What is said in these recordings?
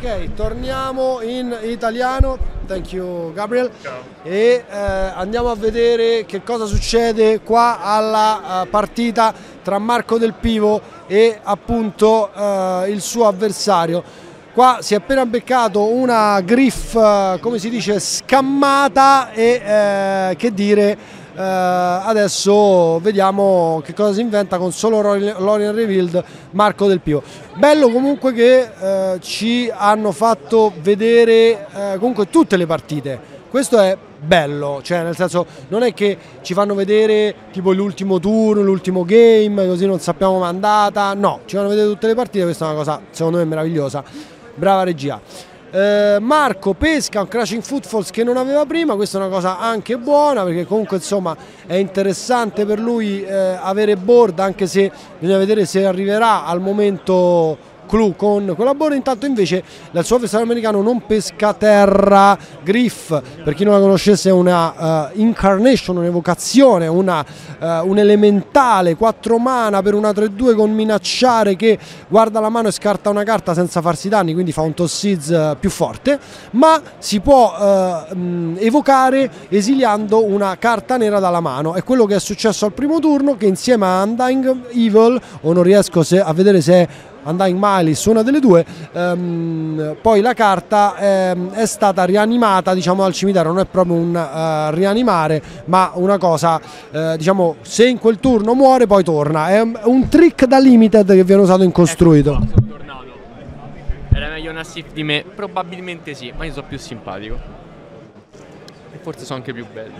Ok, torniamo in italiano. Thank you Gabriel. Ciao. E andiamo a vedere che cosa succede qua alla partita tra Marco Del Pivo e appunto il suo avversario. Qua si è appena beccato una griff, come si dice, scammata e che dire. Adesso vediamo che cosa si inventa con solo Lorien Revealed Marco Del Pivo. Bello comunque che ci hanno fatto vedere comunque tutte le partite. Questo è bello, cioè nel senso non è che ci fanno vedere tipo l'ultimo turno, l'ultimo game, così non sappiamo com'è andata. No, ci fanno vedere tutte le partite, questa è una cosa secondo me meravigliosa. Brava regia. Marco pesca un Crashing Footfalls che non aveva prima, questa è una cosa anche buona perché comunque insomma è interessante per lui avere board, anche se bisogna vedere se arriverà al momento clou con quella board. Intanto invece il suo avversario americano non pesca terra. Griff, per chi non la conoscesse, è una incarnation, un'evocazione, un elementale 4 mana per una 3-2 con minacciare che guarda la mano e scarta una carta senza farsi danni, quindi fa un tossiz più forte, ma si può evocare esiliando una carta nera dalla mano. È quello che è successo al primo turno, che insieme a Undying Evil, o non riesco a vedere se è Undying Malice, una delle due, poi la carta è stata rianimata, diciamo, al cimitero. Non è proprio un rianimare, ma una cosa, diciamo, se in quel turno muore poi torna. È un trick da limited che viene usato in costruito. Ecco, sono tornato. Era meglio un assist di me? Probabilmente sì, ma io sono più simpatico e forse sono anche più bello.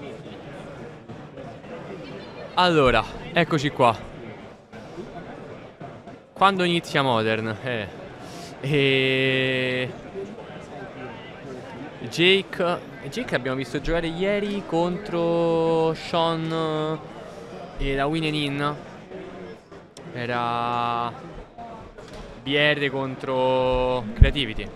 Allora, eccoci qua. Quando inizia Modern? Jake abbiamo visto giocare ieri contro Sean e la Win In. Era BR contro Creativity.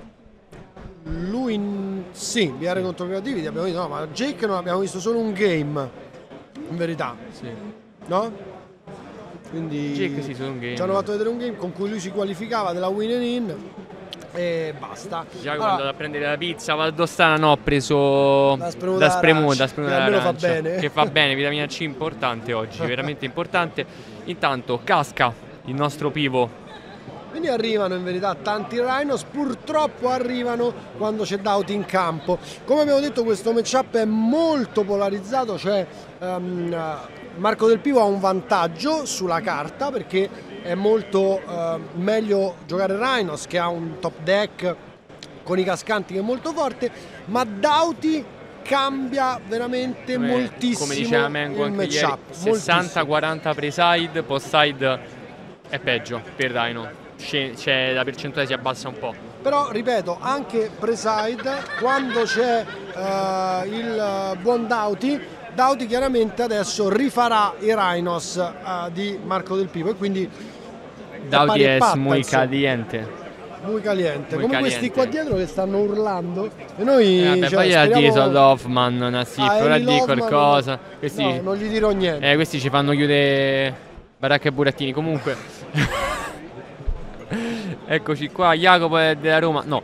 Sì, BR contro Creativity abbiamo visto, no, ma Jake non abbiamo visto solo un game, in verità. Sì. No? Quindi Jake sì, solo un game. ci hanno fatto vedere un game con cui lui si qualificava della Win In e basta. Già quando vado a prendere la pizza Valdostana, no, ho preso da spremuta che almeno fa bene. Che fa bene, vitamina C importante oggi, veramente importante. Intanto casca il nostro pivo. Quindi arrivano in verità tanti Rhinos, purtroppo arrivano quando c'è Doughty in campo. Come abbiamo detto, questo matchup è molto polarizzato, cioè Marco Del Pivo ha un vantaggio sulla carta perché è molto meglio giocare Rhinos, che ha un top deck con i cascanti che è molto forte, ma Doughty cambia veramente moltissimo. Come diceva Mengo anche ieri, 60-40 pre-side, post-side è peggio per Rhino. Cioè, la percentuale si abbassa un po'. Però ripeto, anche pre-side, quando c'è il buon Doughty chiaramente adesso rifarà i Rhinos di Marco Del Pivo e quindi Doughty è muy caliente. Muy caliente. Muy come caliente. Questi qua dietro che stanno urlando e noi vabbè, poi a dire sono Loveman, Nassif, ora di qualcosa. Questi, no, non gli dirò niente. Questi ci fanno chiudere Baracca e Burattini. Comunque eccoci qua, Jacopo è della Roma. No.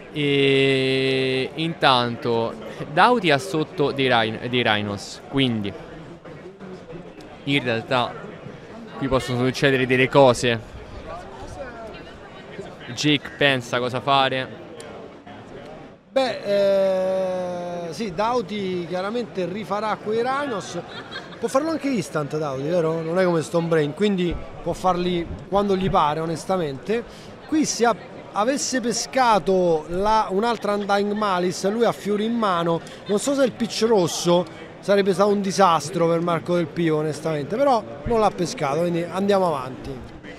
E intanto Doughty ha sotto dei Rhinos, quindi in realtà qui possono succedere delle cose. Jake pensa cosa fare. Beh, sì, Doughty chiaramente rifarà quei Rhinos. Può farlo anche instant Doughty, vero? Non è come Stone Brain, quindi può farli quando gli pare, onestamente. Qui se avesse pescato un'altra Undying Malice, lui ha fiori in mano, non so se il pitch rosso sarebbe stato un disastro per Marco Del Pivo, onestamente, però non l'ha pescato, quindi andiamo avanti.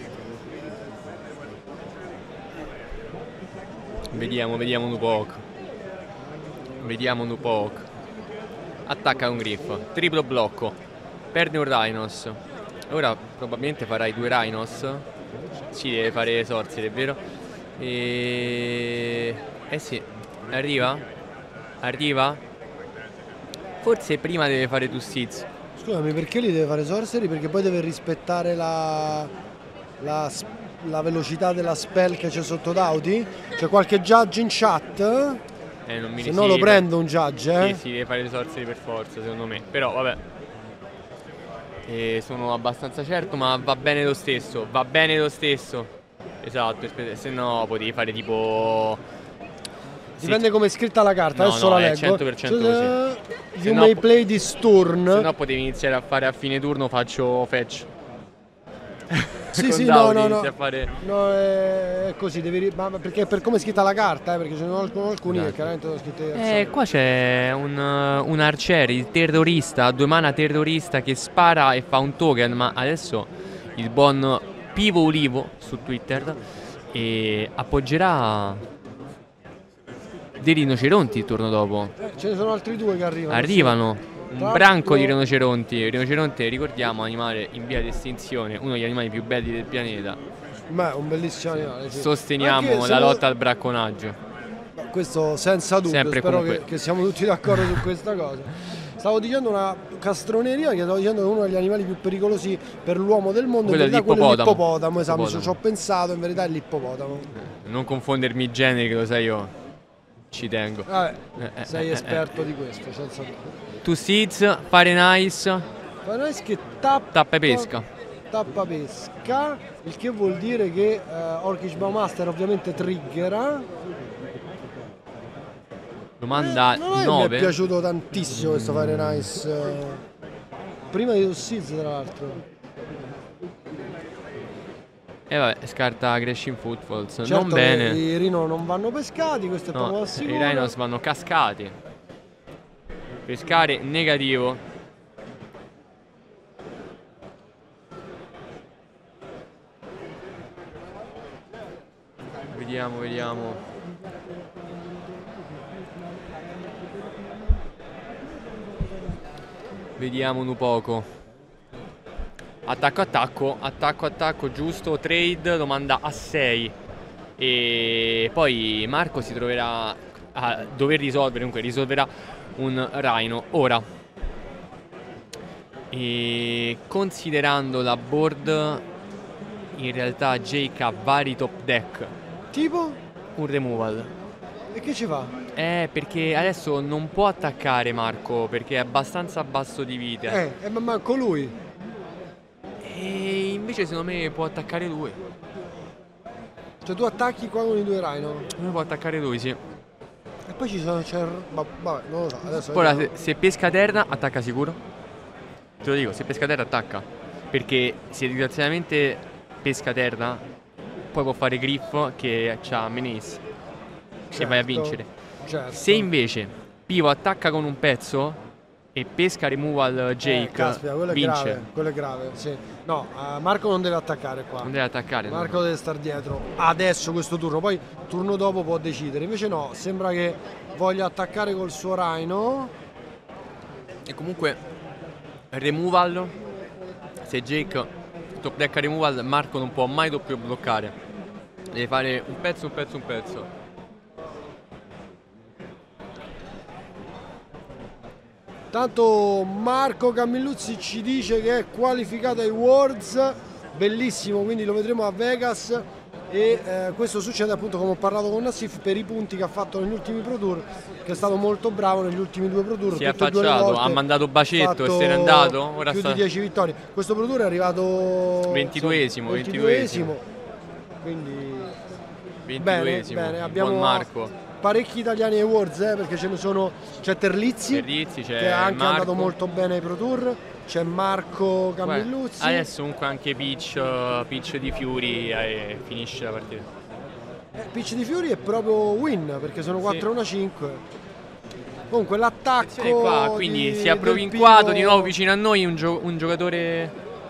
Vediamo un poco. Vediamo un poco. Attacca un Griff, triplo blocco, perde un Rhinos. Ora probabilmente farai 2 Rhinos. Sì, deve fare Sorcerer, è vero? Sì, arriva? Forse prima deve fare 2 Seeds. Scusami, perché li deve fare Sorcery? Perché poi deve rispettare la la velocità della spell che c'è sotto Dauti? C'è qualche judge in chat? Non mi Se no lo prendo un judge, Sì, deve fare le sorti per forza, secondo me. Però vabbè. Sono abbastanza certo, ma va bene lo stesso. Va bene lo stesso. Esatto, se no potevi fare tipo... Dipende come è scritta la carta, no, adesso no, la è leggo. 100% così. You may play this turn. Se no potevi iniziare a fare a fine turno, faccio fetch. Sì, no, è così, ma perché per come è scritta la carta, perché ce ne sono alcuni che chiaramente sono scritte. Qua c'è un arciere, il terrorista, 2 mana terrorista che spara e fa un token, ma adesso il buon Pivo Ulivo su Twitter appoggerà dei rinoceronti il turno dopo. Ce ne sono altri 2 che arrivano. Arrivano. Un branco di rinoceronti. Il rinoceronte, ricordiamo, animale in via di estinzione, uno degli animali più belli del pianeta. Beh, un bellissimo animale, sì. Sosteniamo la lotta al bracconaggio. Questo senza dubbio. Sempre spero comunque. che siamo tutti d'accordo su questa cosa. Stavo dicendo una castroneria, che stavo dicendo che uno degli animali più pericolosi per l'uomo del mondo quello è l'ippopotamo. Esatto, ci ho pensato, in verità è l'ippopotamo. Non confondermi i generi, che lo sai io. Ci tengo. Vabbè, sei esperto di questo, senza dubbio. 2 seeds, fare nice. Fare nice che tappa pesca. Tappa pesca, il che vuol dire che Orcish Bowmaster ovviamente triggera. Domanda 9. Mi è piaciuto tantissimo questo Fire Nice. Prima di 2 seeds, tra l'altro. E vabbè, scarta Crashing Footfalls. Certo, non bene. I rhino non vanno pescati, questo è proprio da sicuro. I rhinos vanno cascati. Pescare negativo. Vediamo. Vediamo un poco. Attacco, giusto, trade, lo manda a 6. E poi Marco si troverà a dover risolvere, comunque risolverà un rhino. Ora, e considerando la board, in realtà Jake ha vari top deck. Tipo? Un removal. E che ci fa? Perché adesso non può attaccare Marco, perché è abbastanza basso di vite. Ma manco lui. E invece secondo me può attaccare lui. Cioè tu attacchi qua con i 2 rhino? Lui può attaccare lui, sì. E poi vabbè, non lo so. Adesso ora se pesca terra attacca sicuro. Te lo dico, se pesca terra attacca. Perché se disgraziatamente pesca terra, poi può fare Griff che c'ha Menace. E vai a vincere. Certo. Se invece Pivo attacca con un pezzo e pesca removal Jake, caspita, quello è vince. Grave, quello è grave, sì. No, Marco non deve attaccare qua. Non deve attaccare. Marco deve stare dietro adesso questo turno, poi turno dopo può decidere. Invece no, sembra che voglia attaccare col suo rhino. E comunque removal, se Jake top deck removal, Marco non può mai doppio bloccare. Deve fare un pezzo. Tanto Marco Camilluzzi ci dice che è qualificato ai Worlds, bellissimo, quindi lo vedremo a Vegas. E questo succede appunto, come ho parlato con Nassif, per i punti che ha fatto negli ultimi Pro Tour, che è stato molto bravo negli ultimi 2 Pro Tour. Si è affacciato, ha mandato bacetto e se n'è andato. Ora più di 10 vittorie. Questo Pro Tour è arrivato 22esimo. Quindi 22esimo. bene, abbiamo buon Marco. Parecchi italiani ai Worlds, perché ce ne sono. C'è Terlizzi c'è che è anche Marco. andato molto bene ai Pro Tour. C'è Marco Camilluzzi. Adesso comunque anche Peach di Fury finisce la partita. Peach di Fury è proprio win, perché sono 4-1-5. Comunque l'attacco qua, quindi si è provinquato di nuovo vicino a noi un giocatore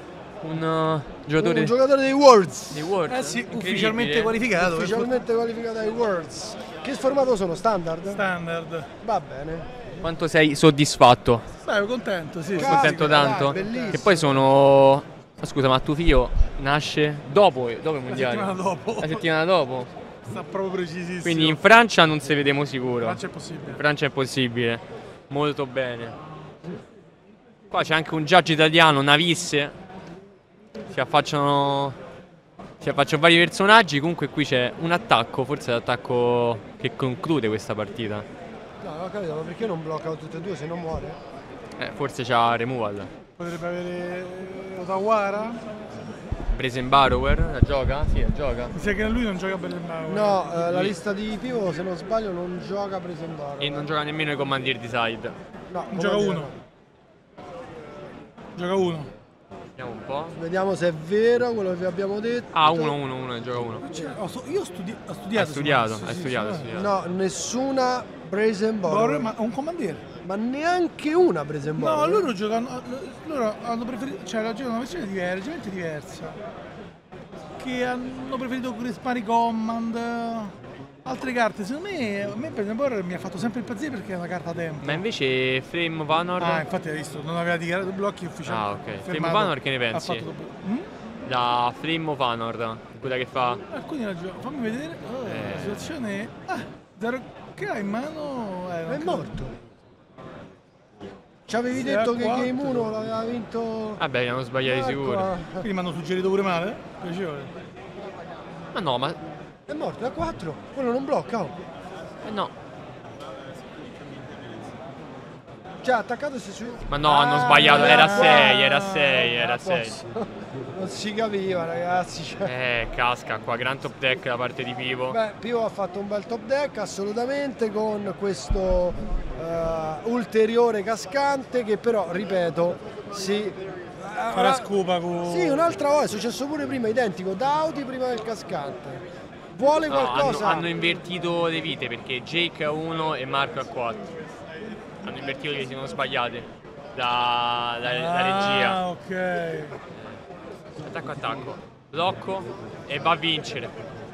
dei Worlds. Sì, ufficialmente qualificato. Ufficialmente qualificato ai Worlds. Che formato sono? Standard? Standard. Va bene. Quanto sei soddisfatto? Beh, contento, sì. Contento tanto? Bellissimo. Che poi sono... Scusa, ma tuo figlio nasce dopo il mondiale? La settimana dopo? Sta proprio precisissimo. Quindi in Francia non si vedemo sicuro. In Francia è possibile. Molto bene. Qua c'è anche un judge italiano, Navisse. Si affacciano faccio vari personaggi, comunque qui c'è un attacco, forse l'attacco che conclude questa partita. No, ho capito, ma perché non bloccano tutte e due se non muore? Forse c'ha removal. Potrebbe avere Otawara? Brazen Barrower, la gioca? Sì, la gioca. Mi sa che lui non gioca bene il mago. No, la lista di pivot, se non sbaglio, non gioca Presembaro. E non gioca nemmeno i commandier di side. No, Gioca come uno. Gioca uno. Vediamo un po'. Vediamo se è vero quello che abbiamo detto. Ah, 1-1, gioca 1. Io ho studiato. Ha studiato, su- ha sì, studiato, sì, ha studiato. No, nessuna Brazen Borrower. Ma un commandiere. Ma neanche una Brazen No, Borrower. loro giocano. Loro hanno preferito. Cioè, giocano una versione leggermente diversa. Che hanno preferito Crispari Command. Altre carte, secondo me, a me Brazen Borrower mi ha fatto sempre impazzire perché è una carta tempo. Ma invece Flame Vanor? Ah, infatti hai visto, non aveva dichiarato i blocchi ufficiali. Ah, ok. Flame Fermato. Vanor che ne Ha pensi? fatto dopo. La Flame Vanor, quella che fa... Alcuni ragioni. Fammi vedere. Oh, la situazione. Zero che ha in mano. È non morto. Ci avevi Sì, detto a che 4. Game 1 l'aveva vinto. Vabbè, li hanno sbagliati Marco. sicuro. Quindi mi hanno suggerito pure male? Piacevole. Ma no, ma... È morto, da 4. Quello non blocca. Oh. no. Cioè, attaccato si su. Ma no, hanno sbagliato, era 6, era 6, era 6. Non si capiva, ragazzi. Cioè. Casca qua, gran top deck da parte di Pivo. Beh, Pio ha fatto un bel top deck assolutamente con questo ulteriore cascante che però, ripeto, si Farà scopa con. Sì, un'altra volta, è successo pure prima, identico, Dauti prima del cascante. Vuole No, qualcosa? hanno invertito le vite perché Jake a 1 e Marco a 4. Hanno invertito le vite, si sono sbagliate. La regia. Ah, ok. Attacco. Blocco e va a vincere.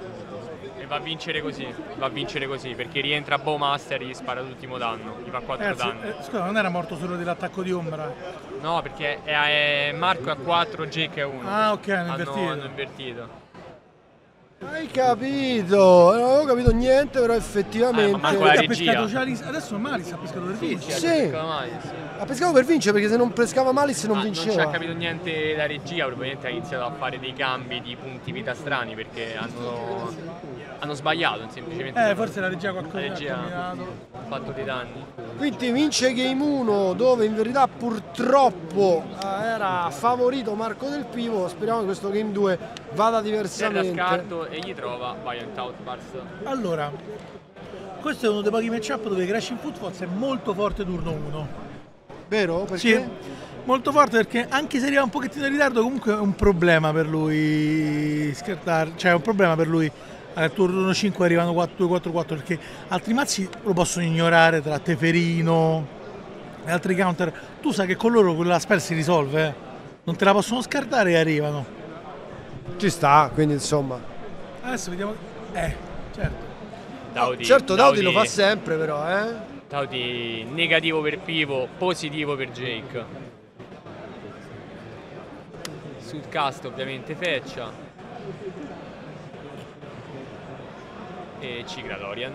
E va a vincere così, perché rientra Bowmaster e gli spara l'ultimo danno. Gli fa 4 danni. Scusa, non era morto solo dell'attacco di ombra? No, perché è Marco a 4, Jake a 1. Ah, ok, hanno invertito. Hanno invertito. Hai capito? Non avevo capito niente, però effettivamente. ma con la Ha regia. pescato Charis, adesso Maris ha pescato per vincere. Sì. Ha pescato per vincere perché se non pescava Malice non Non ci vinceva. ha capito niente la regia, probabilmente ha iniziato a fare dei cambi di punti vita strani perché hanno sbagliato semplicemente. Forse la regia qualcosa La regia ha combinato. ha fatto dei danni. Quindi vince Game 1 dove in verità purtroppo era favorito Marco Del Pivo. Speriamo che questo Game 2 vada Terra diversamente. scarto e gli trova Violent Outburst. Allora, questo è uno dei pochi matchup dove Crashing Footfalls è molto forte turno 1. Vero? Perché? Sì, molto forte perché anche se arriva un pochettino in ritardo comunque è un problema per lui scherzare, cioè è un problema per lui al turno 5 arrivano 2-4-4 perché altri mazzi lo possono ignorare tra Teferino e altri counter. Tu sai che con loro quella spell si risolve, non te la possono scartare e arrivano. Ci sta, quindi insomma. Adesso vediamo. Certo. Dauti, Certo, Dauti lo fa sempre però, Dauti negativo per Pivo, positivo per Jake. Sul cast ovviamente Feccia. E Cigradorian.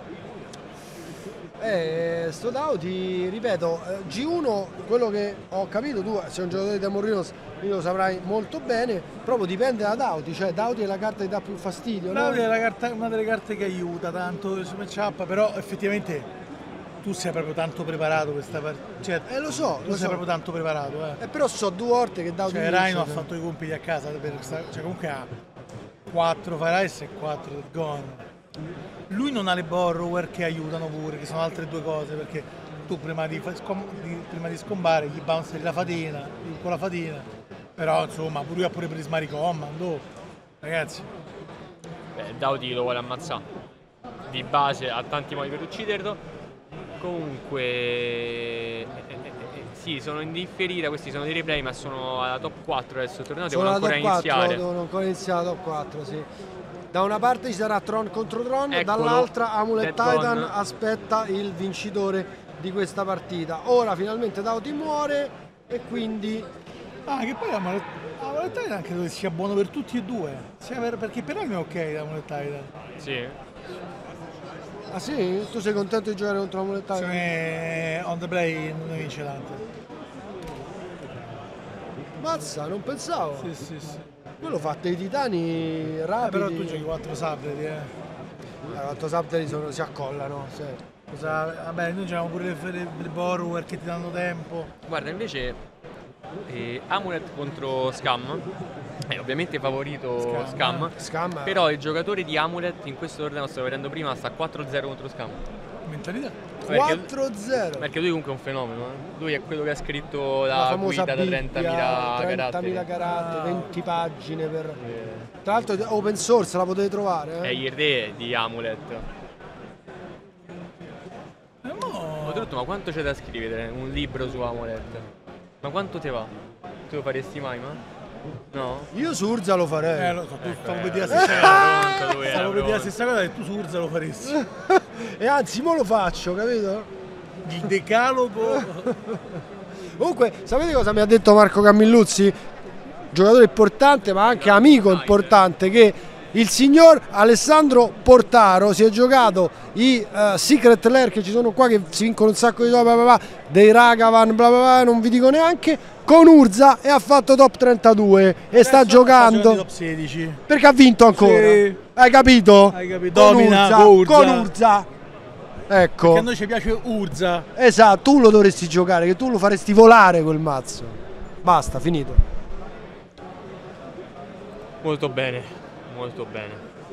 Sto Dauti, ripeto, G1, quello che ho capito, tu sei un giocatore di Tamurrinos, quindi lo saprai molto bene, proprio dipende da Dauti, cioè Dauti è la carta che dà più fastidio, no? Dauti è una delle carte che aiuta tanto su matchup, però effettivamente tu sei proprio tanto preparato per questa partita. Cioè, Lo so, tu sei proprio tanto preparato, però so 2 volte che Dauti Cioè, vince, Rhino ha fatto i compiti a casa cioè comunque ha 4 Fire Ice e 4 Dead Gone. Lui non ha le Borrower che aiutano pure, che sono altre due cose, perché tu prima di scombare gli bounce la fatina, con la fatina. Però insomma, pure lui ha pure Prismari Command, ragazzi. Dauti lo vuole ammazzare. Di base ha tanti modi per ucciderlo. Comunque sì, sono in differita, questi sono dei replay, ma sono alla top 4 adesso, tornate, devono ancora iniziare. Devono ancora iniziare la top 4, sì. Da una parte ci sarà Tron contro Tron, Eccolo, dall'altra Amulet Dead Titan Gone. aspetta il vincitore di questa partita. Ora finalmente Dauti muore e quindi Che poi Amulet Titan credo sia buono per tutti e due, perché per me è ok Amulet Titan. Sì. ah sì? Tu sei contento di giocare contro Amulet Titan? Secondo me on the play non ne vince tanto. Mazza, non pensavo. Sì. Quello fa dei titani rapidi. Però tu giochi 4 Subtlety, 4 Subtlety si accollano, sì. Vabbè, noi giochiamo pure le borrower che ti danno tempo. Guarda, invece Amulet contro Scam, ovviamente favorito Scam, però il giocatore di Amulet in questo torneo, stavo vedendo prima, sta 4-0 contro Scam. Mentalità. 4-0. Perché lui comunque è un fenomeno, Lui è quello che ha scritto la guida da 30.000 caratteri, 20 pagine per... Tra l'altro è open source, la potete trovare. È il re di Amulet. Oltretutto, ma quanto c'è da scrivere un libro su Amulet? Ma quanto te va? Tu lo faresti mai, ma? No? Io su Urza lo farei. Lo so, tu stavo per dire la stessa cosa. Stavo per dire la stessa cosa e tu su Urza lo faresti. E anzi, mo lo faccio, capito? Il decalogo. Comunque, sapete cosa mi ha detto Marco Camilluzzi? Giocatore importante, ma anche amico importante, che il signor Alessandro Portaro si è giocato i Secret Lair che ci sono qua, che si vincono un sacco di soldi, dei Ragavan, bla bla bla, non vi dico neanche, con Urza, e ha fatto top 32 e sta giocando top 16. perché ha vinto ancora. Sì. Hai capito? Domina con Urza. Ecco. Perché a noi ci piace Urza. Esatto, tu lo dovresti giocare, che tu lo faresti volare quel mazzo. Basta, finito. Molto bene, molto bene.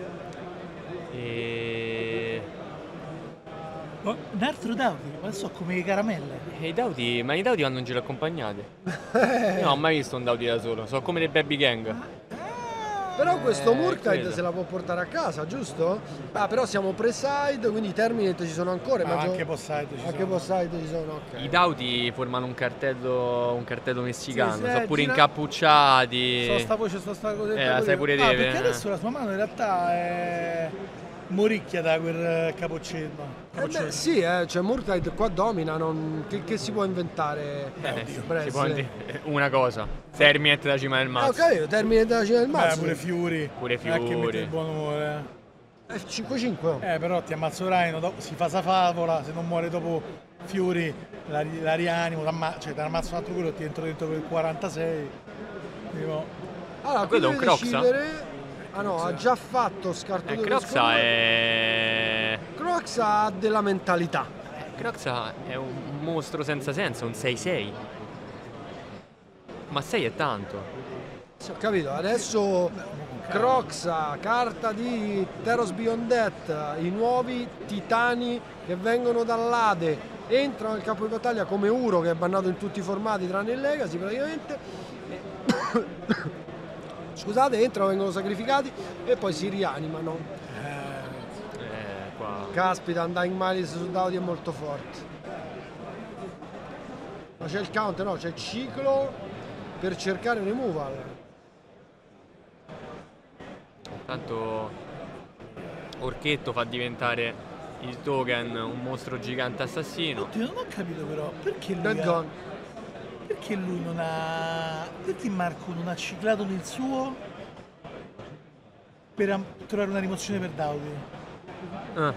Un altro Dauti, ma so come le caramelle. I Dauti vanno in giro accompagnati. Io non ho mai visto un Dauti da solo, sono come dei baby gang. Però questo Murktide credo. se la può portare a casa, giusto? Ah, però siamo pre-side, quindi i Terminate ci sono ancora. Anche post-side ci sono, ok. I Dauti formano un cartello messicano, Sì, sono pure gira- incappucciati. So sta voce, sta cosetta. la sai pure te, perché adesso la sua mano in realtà è moricchia da quel capocetto. Sì, cioè Murktide qua domina, che si può inventare? Si può dire una cosa, Terminate da cima del mazzo. Ok, Terminate della cima del mazzo. Pure Fury. Pure Non è che mette Fury. il buon umore. F5-5. Però ti ammazzo Rhino, si fa sa favola, se non muore dopo Fury la rianimo, ti ammazzo un altro quello e ti entro dentro per il 46. Tipo, Allora, quello è un deve Croxa? decidere... Ah no, ha già fatto scarto due Croxa è... Croxa ha della mentalità. Croxa è un mostro senza senso, un 6-6. Ma 6 è tanto. Sì, ho capito, adesso Croxa, carta di Theros Beyond Death, i nuovi titani che vengono dall'Ade entrano nel campo di battaglia come Uro, che è bannato in tutti i formati tranne il Legacy praticamente. Scusate, entrano, vengono sacrificati e poi si rianimano. Qua. Caspita, Undying Malice su Dauti è molto forte. Ma c'è il counter, no, c'è il ciclo per cercare removal. Tanto Orchetto fa diventare il token un mostro gigante assassino. oddio, non ho capito però perché Dead Gone. perché lui non ha. Perché Marco non ha ciclato nel suo per trovare una rimozione per Dauti?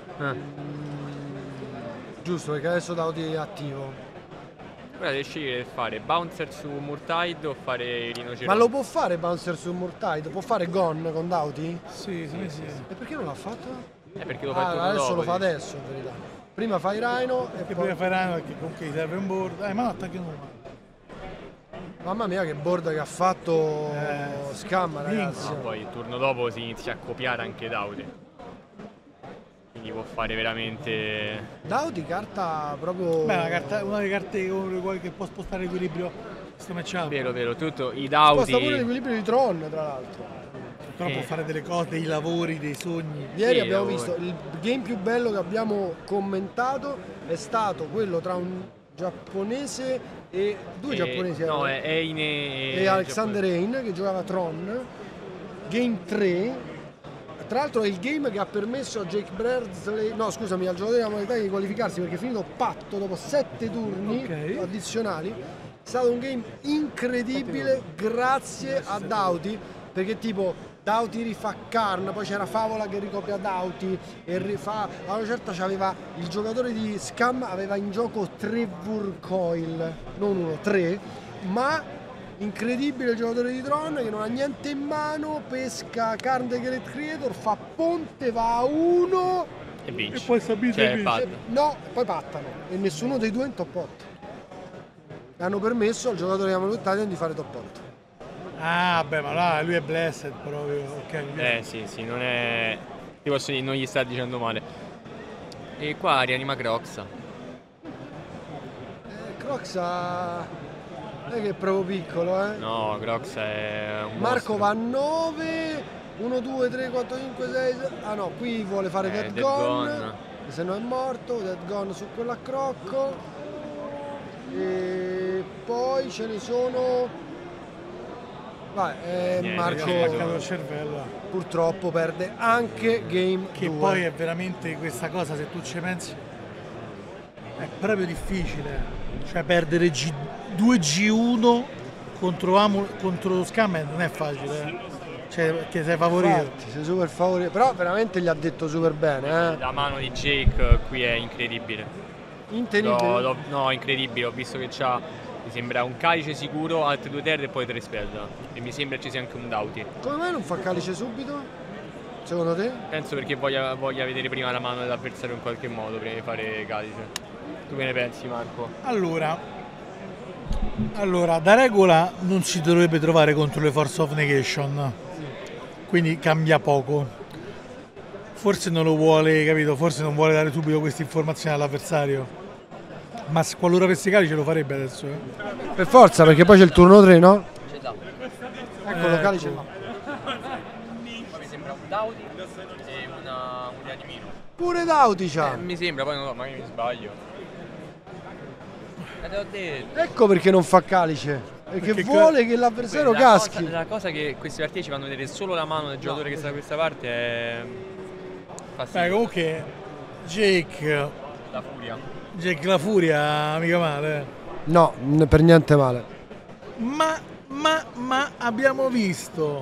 Giusto, perché adesso Dauti è attivo. Ora devi scegliere di fare bouncer su Murktide o fare il rinoceronte. Ma lo può fare Bouncer su Murktide? Può fare Gone con Dauti? Sì. E perché non l'ha fatto? Perché lo fa il turno Adesso dopo, lo fa dici. adesso in verità. Prima fai Rhino e Perché poi... prima fai Rhino perché comunque gli serve un board. Ma no, attacchi nuovo. Mamma mia che board che ha fatto Scam, ragazzi. No, poi il turno dopo si inizia a copiare anche Dauti. Quindi può fare veramente... Dauti carta proprio... Beh, una delle carte che può spostare l'equilibrio questo matchup. Vero, tutto i Sposta pure Dauti... l'equilibrio di Tron, tra l'altro. Però può fare delle cose, dei lavori, dei sogni. Ieri Sì, abbiamo lavori. visto il game più bello che abbiamo commentato è stato quello tra un giapponese e due giapponesi No, erano, è Eine e Alexander Hein che giocava Tron. Game 3. Tra l'altro è il game che ha permesso a Jake Bradley, no scusami, al giocatore della modalità di qualificarsi perché è finito patto dopo 7 turni addizionali. È stato un game incredibile grazie a Dauti, perché tipo Dauti rifà Karn, poi c'era Favola che ricopia Dauti e rifà... A una certa c'aveva il giocatore di Scam aveva in gioco 3 Vurcoil, non 1, 3, ma Incredibile il giocatore di Tron che non ha niente in mano, pesca Karn the Great Creator, fa ponte, va a 1 E vince. E poi stabilizza Cioè, e vince. patta. no, poi pattano e nessuno dei due in top 8. Hanno permesso al giocatore di Amalur Titan di fare top 8. Ah, beh, ma là lui è blessed proprio. Ok, Sì, non è... Ti posso dire, non gli sta dicendo male. E qua rianima Croxa. Croxa non è che è proprio piccolo, eh? No, Croxa è un Marco mostro. va a 9, 1, 2, 3, 4, 5, 6, ah no, qui vuole fare Dead Dead Gone, Gone. se no è morto, Dead Gone su quell'accrocco. E poi ce ne sono... Vai, Niente, Marco Marco ha spaccato il cervello. purtroppo perde anche Game 2. Che poi è veramente questa cosa, se tu ci pensi, è proprio difficile. Cioè perdere 2G1 contro Scammed non è facile, eh. Cioè perché sei favorito. Infatti, sei super favorito, però veramente gli ha detto super bene, eh. La mano di Jake qui è incredibile. Intenibile. No, incredibile. Ho visto che c'ha, mi sembra, un calice sicuro, altre 2 terre e poi 3 spell. E mi sembra ci sia anche un Dauti. Come mai non fa calice subito? Secondo te? Penso perché voglia vedere prima la mano dell'avversario in qualche modo prima di fare calice. Tu che ne pensi, Marco? Allora, da regola non si dovrebbe trovare contro le Force of Negation, quindi cambia poco. Forse non lo vuole, capito? Forse non vuole dare subito questa informazione all'avversario. Ma qualora avesse calice lo farebbe adesso, eh? Per forza, perché poi c'è il turno 3, no? Ce l'ha. Eccolo, calice là. Mi sembra un Dauti e un rianimino. Pure Dauti c'ha. Mi sembra, poi non so, magari mi sbaglio. Te l'ho detto. Ecco perché non fa calice. Perché vuole che l'avversario caschi. La cosa che questi partiti ci fanno vedere solo la mano del giocatore che sta da questa parte è... Beh, comunque Jake La furia. la furia, mica male. No, per niente male. Ma abbiamo visto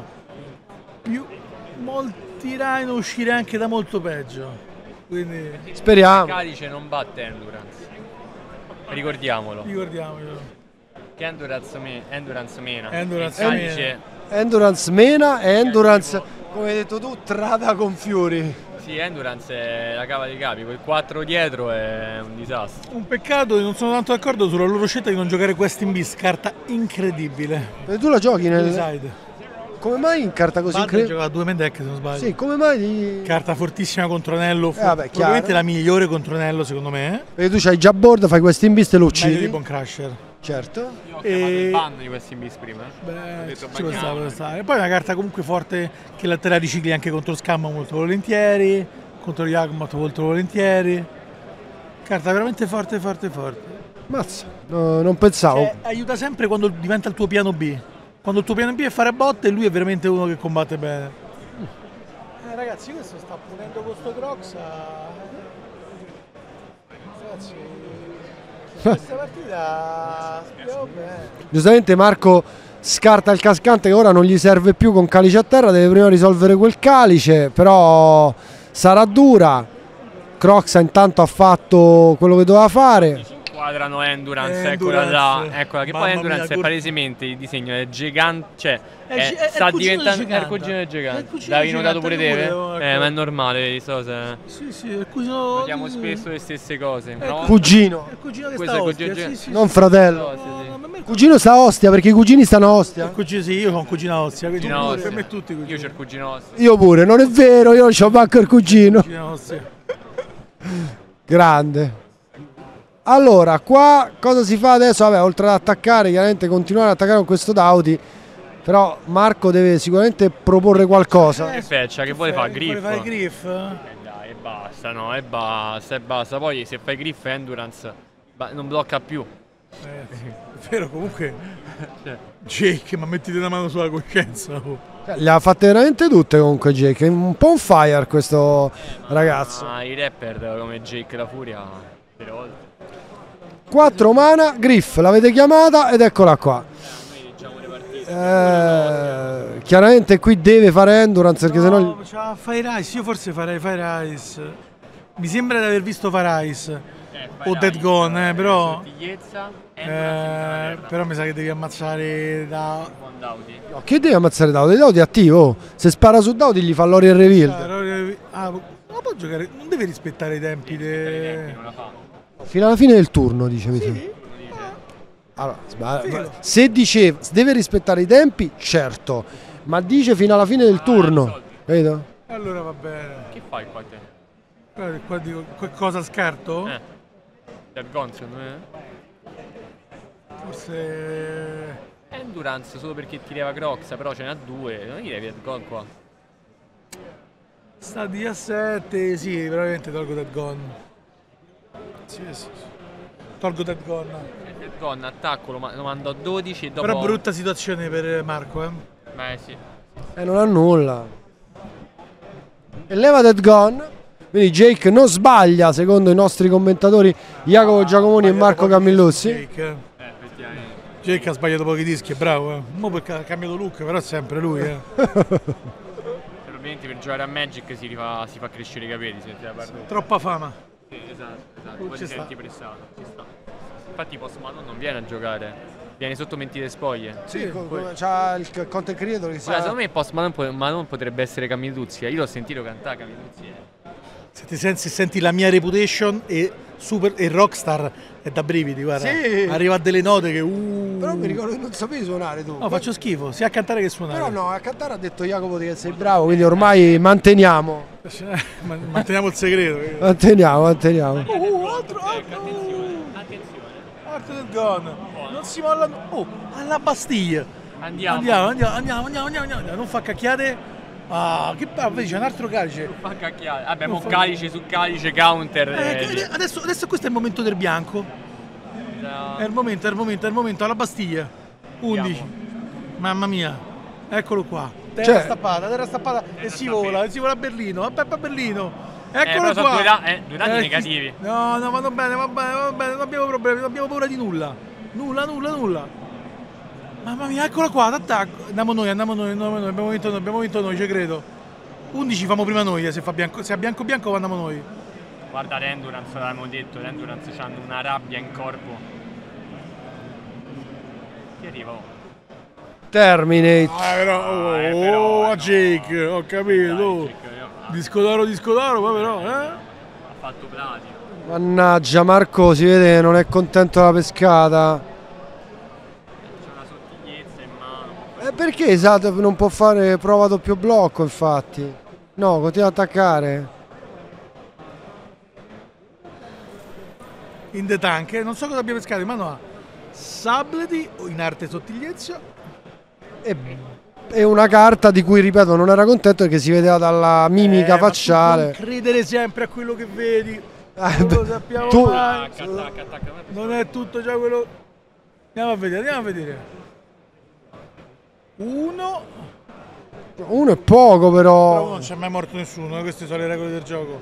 molti Rhino uscire anche da molto peggio. Quindi Speriamo. Calice non batte Endurance. Ricordiamolo. ricordiamocelo. Che Endurance mena. Endurance Il Calice, Endurance mena e Endurance, come hai detto tu, trada con Fiori. sì, Endurance è la cava dei capi, quel 4 dietro è un disastro. Un peccato, non sono tanto d'accordo sulla loro scelta di non giocare Quest in Beast, carta incredibile. E tu la giochi nel... Side. Come mai in carta così Bad incredibile? gioca a 2 main deck se non sbaglio. Sì, come mai di... Carta fortissima contro Anello, vabbè, probabilmente chiaro. la migliore contro Anello secondo me. Perché tu c'hai già board, fai questi in beast e lo Meglio di uccidi. Bone Crusher. Certo. Io ho chiamato il ban di questi bis prima. Ho Beh, detto ci può bagniamo. stare, può stare. E poi è una carta comunque forte che la te la ricicli anche contro Scam molto volentieri, contro gli Yagmoth molto volentieri. Carta veramente forte. Mazza, no, non pensavo. Cioè, aiuta sempre quando diventa il tuo piano B. Quando il tuo piano B è fare botte, lui è veramente uno che combatte bene. Ragazzi, questo sta punendo questo Croxa. Ragazzi, questa partita speriamo bene. Giustamente Marco scarta il cascante che ora non gli serve più con calice a terra, deve prima risolvere quel calice, però sarà dura. Croxa intanto ha fatto quello che doveva fare. Quadrano Endurance, Endurance. eccola là, eccola, che Mamma poi Endurance mia, è palesemente il disegno è gigante, cioè È sta il cugino diventando di è il cugino del È il gigante. cugino L'avevi del notato gigante, pure te? io volevo- Ma è normale, vedi, so se Sì, è il cugino. vediamo spesso le stesse cose. No? Cugino, È il cugino che Questo sta è il a Ostia, cugino- sì. non fratello. No, sì, sì. No, ma a me il Cugino sta a Ostia perché i cugini stanno a Ostia. cugino sì, io ho un cugino a Ostia, quindi Cugino per Ostia. me tutti i cugini. Io c'ho il cugino Ostia. Io pure, non è vero, io c'ho manco il cugino. Cugino a Ostia. Grande. Allora, qua cosa si fa adesso? Vabbè, oltre ad attaccare, chiaramente continuare ad attaccare con questo Dauti. Però Marco deve sicuramente proporre qualcosa. Che feccia, che vuole fare? Vuole fare Griff? Griff? Dai, e basta, no, e basta. Poi se fai Griff Endurance non blocca più. È vero, comunque. Jake, ma mettiti una mano sulla coscienza. Oh. Le ha fatte veramente tutte comunque Jake. È un po' on fire questo ragazzo. Ma i rapper come Jake la Furia, delle volte. 4 mana, Griff, l'avete chiamata ed eccola qua. Noi diciamo le partite. Chiaramente qui deve fare Endurance perché sennò... No, c'ha Fire Ice, io forse farei Fire Ice. Mi sembra di aver visto Fire Ice. o Dead Gone, però... Sottigliezza, però mi sa che devi ammazzare da... Dauti. No, che devi ammazzare Dauti? Dauti è attivo. Se spara su Dauti gli fa l'Ori e reveal. Non può giocare, non deve rispettare i tempi. Non la fa. Fino alla fine del turno, dice. Mi sembra. Allora, se dice deve rispettare i tempi, certo, ma dice fino alla fine del turno. Vedo? Allora va bene. Che fai qua te? Guarda, qua dico, cosa scarto? Dead Gone secondo me? Forse... Endurance solo perché ti leva Croxa, però ce n'ha 2, non gli levi Dead Gone qua. Sta a 17, sì, veramente tolgo Dead Gone. Sì. Tolgo Dead Gone. Dead Gone, attacco, lo mando a 12 e dopo... Però brutta situazione per Marco, Beh sì. Non ha nulla. E leva Dead Gone. Quindi Jake non sbaglia, secondo i nostri commentatori Jacopo Giacomoni e Marco Camillussi. Jake ha sbagliato pochi dischi, è bravo. Mo perché ha cambiato look, però è sempre lui. Ovviamente per giocare a Magic si fa crescere i capelli, senti la parte. Troppa fama. Esatto. Poi ti senti pressato. Ci sta. Infatti Post Malone non viene a giocare. Viene sotto mentite spoglie. Sì, c'ha il content creator che si secondo me Post Malone potrebbe essere Camilluzzi. Io l'ho sentito cantare Camilluzzi. Se senti la mia reputation e Rockstar è da brividi, guarda. Sì. Arriva a delle note che... Però mi ricordo che non sapevi suonare tu. No, faccio schifo, sia a cantare che suonare. Però no, a cantare ha detto Jacopo che sei bravo, quindi ormai manteniamo. Manteniamo il segreto. Manteniamo. Altro. Attenzione. Arte del Gone. Non si molla. Alla Bastiglia. Andiamo. Non fa cacchiate. Che invece c'è un altro calice. Fa cacchiare. Vabbè, mo calice su calice, counter. Adesso questo è il momento del bianco. È il momento, alla Bastiglia. 11. Mamma mia. Eccolo qua. Terra stappata e si vola a Berlino. A Berlino. Eccolo qua. Due dati negativi. No, vanno bene, non abbiamo problemi, non abbiamo paura di nulla. Nulla. Mamma mia, eccola qua, d'attacco. Andiamo noi, abbiamo vinto noi, ci credo. 11 famo prima noi, se a bianco andiamo noi. Guarda l'Endurance, l'avevamo detto, l'Endurance hanno una rabbia in corpo. Chi arriva? Terminate. A Jake, ho capito. Disco d'oro, poi però, Ha fatto platino. Mannaggia, Marco si vede che non è contento della pescata. Perché esatto non può fare prova doppio blocco, infatti? No, continua ad attaccare. In the tank, non so cosa abbia pescato, ma no. Sableti o in arte sottigliezza. E una carta di cui, ripeto, non era contento perché si vedeva dalla mimica facciale. Non credere sempre a quello che vedi. Non lo sappiamo mai. Non è tutto già quello. Andiamo a vedere. Uno è poco però non c'è mai morto nessuno, queste sono le regole del gioco.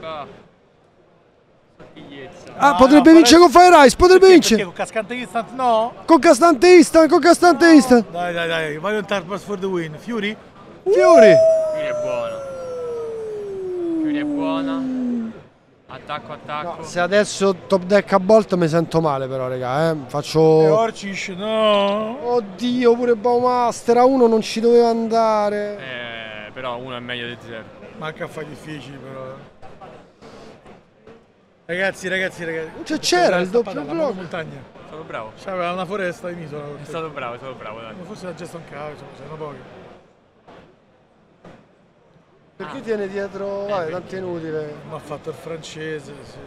Potrebbe vincere con Fire Ice, potrebbe vincere. Con cascante instant no? Con cascante instant. Dai, vai un Tarpas for the win. Fury è buona. Attacco. No, se adesso top deck a Bolt mi sento male però, raga, faccio... Orcish, no. Oddio, pure Baumaster a 1 non ci doveva andare. Però 1 è meglio di 0. Manca a fare difficili però. Ragazzi. C'era il doppio blocco. Montagna. È stato bravo. C'aveva una foresta in isola. È stato bravo, dai. Forse la gesta un caso, sono pochi. Perché tiene dietro, tanto inutile. Ma ha fatto il francese, sì.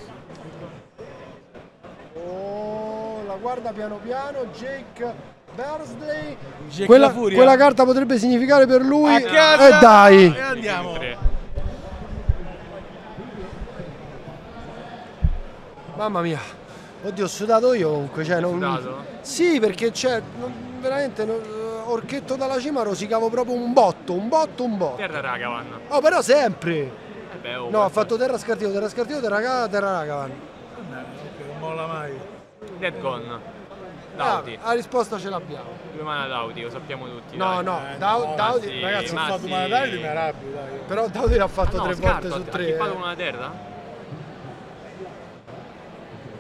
Oh, la guarda piano, Jake Bersley. Quella carta potrebbe significare per lui. Dai! E andiamo. Mamma mia. Oddio, ho sudato io comunque. Sudato? Sì, perché veramente... Orchetto dalla cima rosicavo proprio un botto. Terra Ragavan. Oh, però sempre. No, ha fatto terra scartito, terra Ragavan. Non molla mai. Dead Gone. Dauti. La risposta ce l'abbiamo. 2 mana Dauti, lo sappiamo tutti. No, Dauti, sì, ragazzi, ho fatto 2 mana Dauti, mi arrabbio, dai. Però Dauti l'ha fatto 3 volte su 3. Ha chippato con una terra?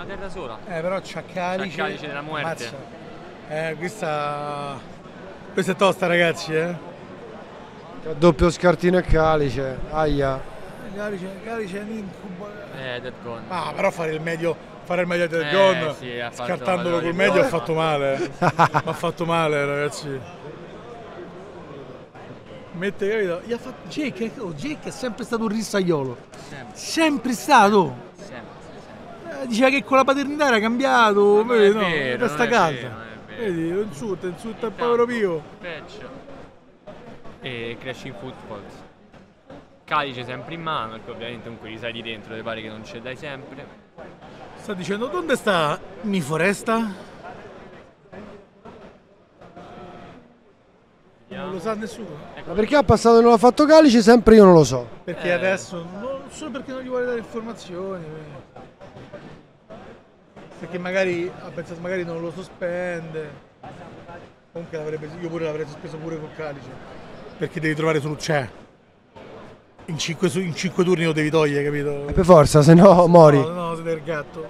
terra sola. Però c'ha Calice. C'ha Calice della muerte. Questa è tosta, ragazzi, Doppio scartino e Calice, aia. Calice è un incubo. Dead Gone. Però fare il medio del gol, sì, scartandolo col medio ha fatto male. Ha fatto male, ragazzi. Mette, capito? Gli ha fatto Jake è sempre stato un rizzaiolo. Sempre stato. Diceva che con la paternità era cambiato, vedi, testa calda. Vedi, lo insulta il povero Pio. Peggio. E Crashing Footballs. Calice sempre in mano, perché ovviamente comunque gli sai di dentro, ti pare che non ce l'hai sempre. Sta dicendo, dove sta Mi Foresta? Non lo sa nessuno. Ma perché ha passato e non l'ha fatto Calice? Sempre io non lo so. Perché adesso, solo perché non gli vuole dare informazioni. Perché magari ha pensato magari non lo sospende. Comunque io pure l'avrei sospeso pure col Calice. Perché devi trovare soluzione. In 5 turni lo devi togliere, capito? Per forza, se no mori. No, siete il gatto.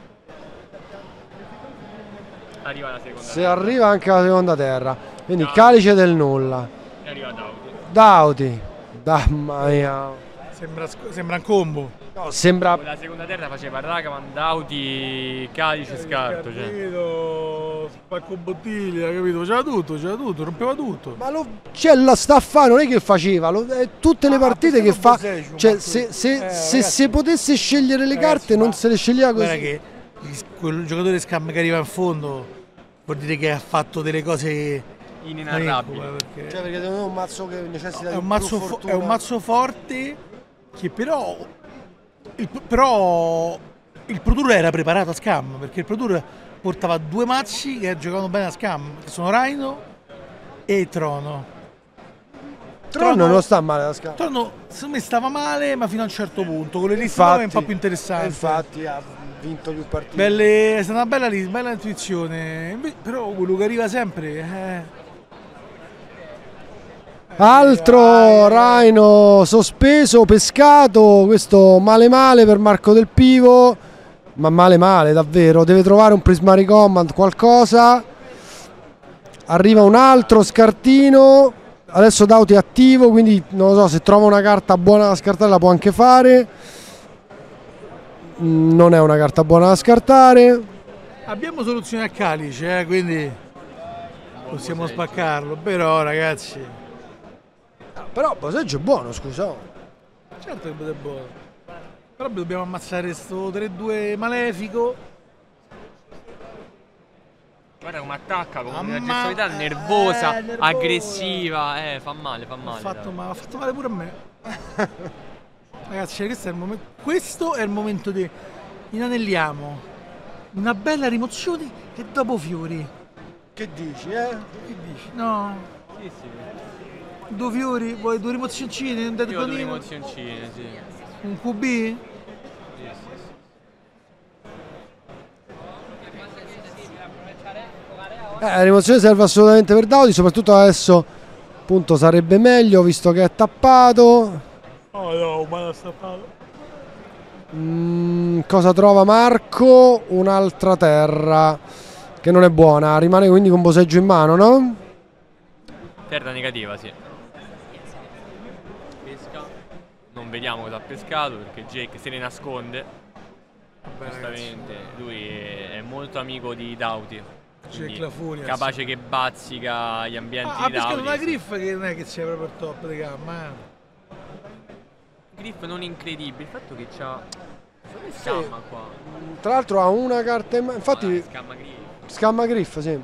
Arriva la seconda. Se arriva anche la seconda terra. Quindi Calice del nulla. E arriva Dauti. Mamma mia. Sembra un combo. No, sembra. Con la seconda terra faceva Ragavan, Dauti, Calice, Scarto. Capito? Spacco bottiglia, capito? C'era tutto, rompeva tutto. Ma la sta a fare, non è che faceva, tutte le partite che fa. Cioè, se potesse scegliere le carte, non se le sceglieva così. Guarda che quel giocatore scam che arriva in fondo vuol dire che ha fatto delle cose inenarrabili. Cioè, perché secondo me è un mazzo che necessita è di più fortuna. È un mazzo forte che però il Pro Tour era preparato a scam, perché il Pro Tour portava due mazzi che giocavano bene a scam, che sono Rhino e Trono. Trono non sta male da scam. Trono secondo me stava male, ma fino a un certo punto, con le liste nuove è un po' più interessante. Infatti ha vinto più partite. È stata una bella intuizione, però quello che arriva sempre altro Rhino sospeso, pescato, questo male per Marco Del Pivo, ma male davvero, deve trovare un Prismari Command, qualcosa. Arriva un altro scartino, adesso Dauti è attivo, quindi non lo so, se trova una carta buona da scartare la può anche fare. Non è una carta buona da scartare. Abbiamo soluzione a Calice, quindi possiamo spaccarlo, però ragazzi. Però Boseggio è buono, scusa. Certo che è buono. Però dobbiamo ammazzare sto 3-2 malefico. Guarda come attacca, con una gestualità nervosa, aggressiva. Fa male. Ha fatto male pure a me. Ragazzi, questo è il momento di inanelliamo. Una bella rimozione e dopo fiori. Che dici, Che dici? No. Sì. Due fiori, vuoi due rimozioncine? Un dead Io ho due conino? emozioncine, sì. Un QB? Sì. La rimozione serve assolutamente per Dauti, soprattutto adesso appunto sarebbe meglio visto che è tappato. Oh no, ma l'ha stappato. Cosa trova Marco? Un'altra terra che non è buona, rimane quindi con Boseggio in mano, no? Terra negativa, sì. Pesca. Non vediamo cosa ha pescato perché Jake se ne nasconde. Giustamente, lui è molto amico di Dauti. La furia, capace che bazzica gli ambienti di Dauti. Ha pescato una Griff che non è che sia proprio il top di gamma. Griff non incredibile, il fatto che c'ha scamma qua. Tra l'altro ha una carta in mano, infatti scamma Griff, sì.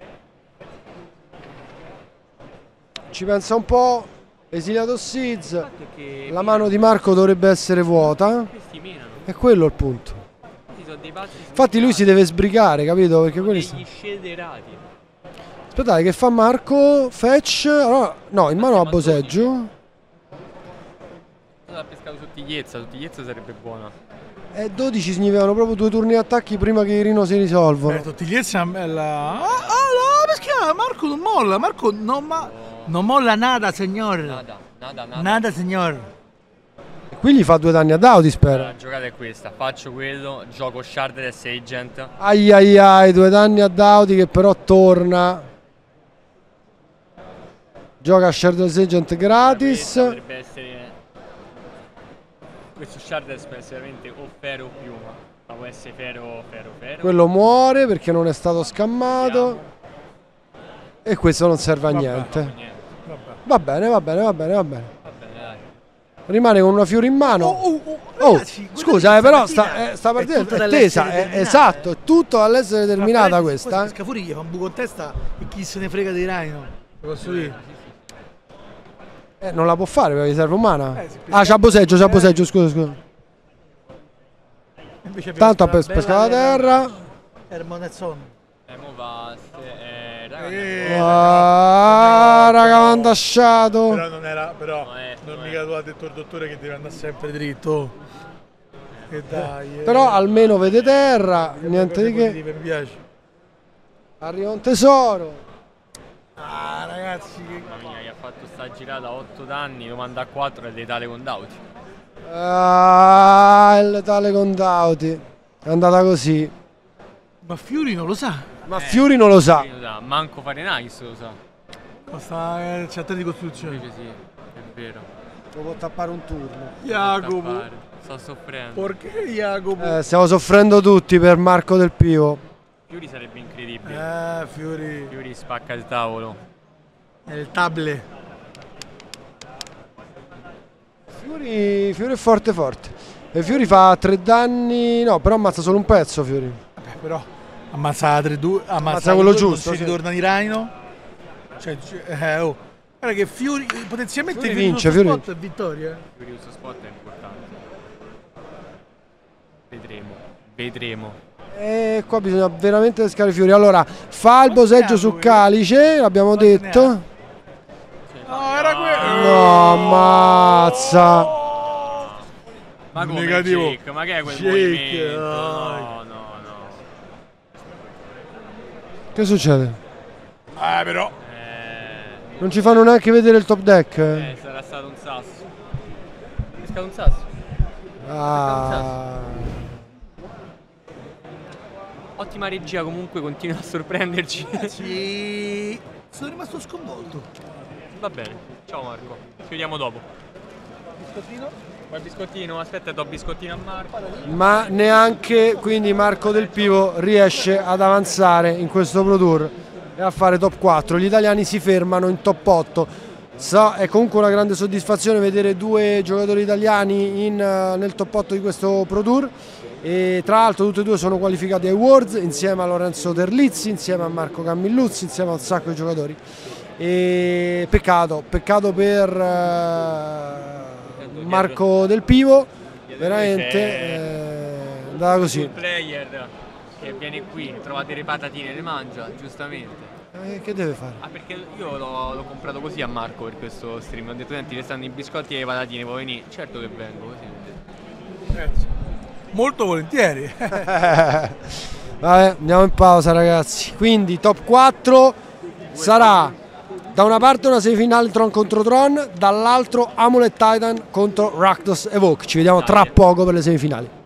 Ci pensa un po', esiliato Seeds, la mano di Marco dovrebbe essere vuota. Questi menano. È quello il punto. Dei infatti lui si deve sbrigare, capito? Perché quelli degli scellerati. Aspettate, che fa Marco? Fetch. Allora, no, in mano a Boseggio. Ha pescato sottigliezza sarebbe buona. 12 significano proprio 2 turni di attacchi prima che i Rino si risolvono. Sottigliezza è una bella. No, perché Marco non molla, Marco non molla nada, signor. Nada, signor. Qui gli fa 2 danni a Dauti, spero. La giocata è questa, faccio quello, gioco Shardless Agent. Ai ai ai, 2 danni a Dauti che però torna. Gioca Shardless Agent gratis. Potrebbe essere... Questo Shardless può essere veramente o Fero o Piuma, ma può essere Fero. Quello muore perché non è stato scammato. E questo non serve a niente. Va bene, va bene, va bene, va bene. Rimane con una Fury in mano. Ragazzi, scusa, però sta partita è tesa, esatto, è tutto all'essere terminata questa. Scafuri gli fa un buco in testa e chi se ne frega di Rhino. Lo posso dire? Non la può fare perché gli serve umana. Sì, c'ha boseggio, scusa. Tanto ha pescato la terra. Ermonezzon. Mo va... Raga, m'ha andasciato. Però non era, non mica tu ha detto il dottore che deve andare sempre dritto. E dai. Però almeno vede terra, niente di che. Mi piace. Arriva un tesoro. Ragazzi, Mamma mia, gli ha fatto sta girata a 8 danni, lo manda a 4 e letale con Dauti. Il letale con Dauti. È andata così. ma Fury non lo sa. Ma Fury non lo sa. Manco Fahrenheit lo sa. Costa c'è 3 di costruzione. Invece sì, è vero. Lo può tappare un turno. Jacopo. Sto soffrendo. Perché Jacopo? Stiamo soffrendo tutti per Marco Del Pivo. Fury sarebbe incredibile. Fury. Fury spacca il tavolo. È il tablet. Fury è forte. E Fury fa 3 danni. No, però ammazza solo un pezzo Fury. Vabbè, però ammazza 3-2. Ammazza quello giusto. Si ritorna di Rhino. Guarda che Fury potenzialmente Fury vince, Fury spot è vittoria. Fury uso spot è importante. Vedremo. E qua bisogna veramente pescare Fury. Allora, fa il boseggio su Calice, l'abbiamo detto. No, era quello. No, ammazza. Ma come Negativo. Jake? Ma che è quel Jake, movimento? dai. No. Che succede? Però. Non ci fanno neanche vedere il top deck. Sarà stato un sasso. È stato un sasso. Ottima regia comunque, continua a sorprenderci. Sì. Sono rimasto sconvolto. Va bene, ciao Marco, ci vediamo dopo. Biscottino? Poi biscottino, aspetta, do biscottino a Marco. Ma neanche quindi Marco Del Pivo riesce ad avanzare in questo Pro Tour e a fare top 4. Gli italiani si fermano in top 8. È comunque una grande soddisfazione vedere 2 giocatori italiani nel top 8 di questo Pro Tour. E tra l'altro tutti e 2 sono qualificati ai Worlds insieme a Lorenzo Terlizzi, insieme a Marco Cammilluzzi, insieme a un sacco di giocatori. E peccato per Marco Del Pivo, veramente è andata così. Il player che viene qui, trova delle patatine e le mangia, giustamente. Che deve fare? Perché io l'ho comprato così a Marco per questo stream. Ho detto, senti, le stanno i biscotti e le patatine, puoi venire? Certo che vengo, così. Grazie. Molto volentieri. Vabbè, andiamo in pausa ragazzi. Quindi top 4 sarà da una parte una semifinale Tron contro Tron, dall'altro Amulet Titan contro Rakdos Evoke. Ci vediamo tra poco per le semifinali.